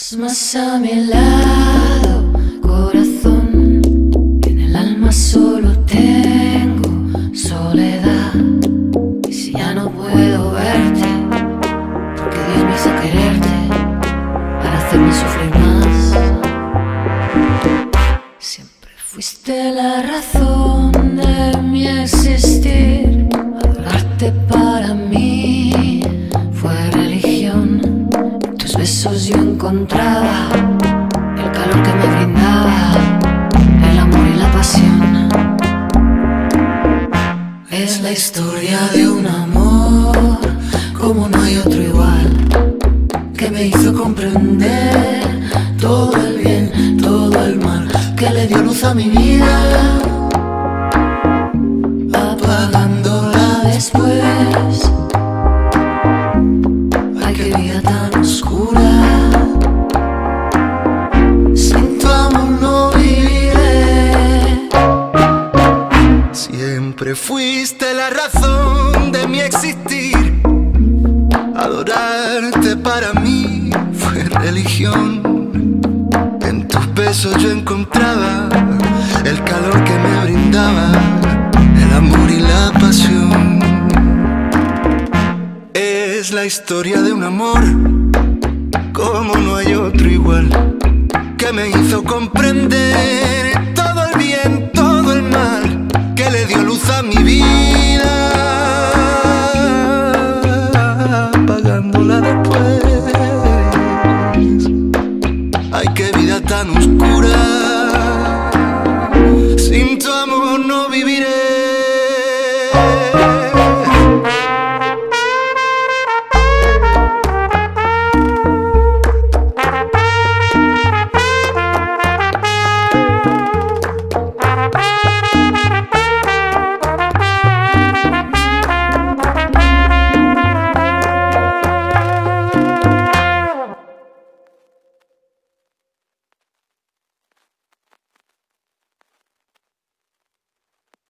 Más a mi lado, corazón, en el alma solo tengo soledad. Y si ya no puedo verte, porque Dios me hizo quererte para hacerme sufrir más. Siempre fuiste la razón de mi existir. Adorarte para mí fue religión. En tus besos yo encontraba el calor que me brindaba el amor y la pasión. Es la historia de un amor como no hay otro igual, que me hizo comprender todo el bien, todo el mal, que le dio luz a mi vida, apagándola después. Ay, qué vida tan oscura, sin tu amor no viviré. Siempre fuiste la razón de mi existir. Adorarte para mí fue religión. En tus besos yo encontraba el calor que me brindaba el amor y la pasión. Es la historia de un amor como no hay otro igual, que me hizo comprender